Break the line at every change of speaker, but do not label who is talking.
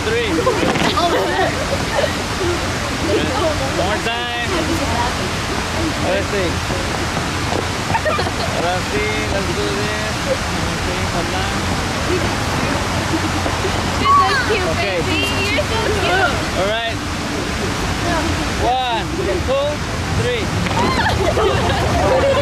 three. More time. Let's see. Let's see. Let's do this. Okay, hold on.
You're so cute,
Okay.
baby. You're so cute.
All right. 1, 2, 3.